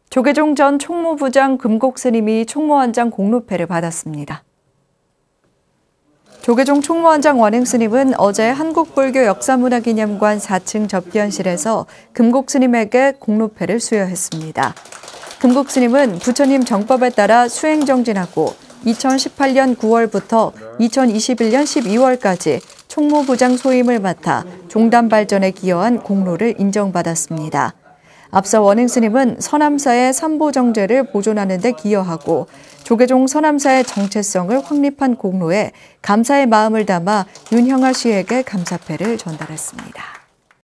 조계종 전 총무부장 금곡스님이 총무원장 공로패를 받았습니다. 조계종 총무원장 원행스님은 어제 한국불교역사문화기념관 4층 접견실에서 금곡스님에게 공로패를 수여했습니다. 금곡스님은 부처님 정법에 따라 수행정진하고 2018년 9월부터 2021년 12월까지 총무부장 소임을 맡아 종단 발전에 기여한 공로를 인정받았습니다. 앞서 원행스님은 서남사의 삼보정제를 보존하는 데 기여하고 조계종 서남사의 정체성을 확립한 공로에 감사의 마음을 담아 윤형아 씨에게 감사패를 전달했습니다.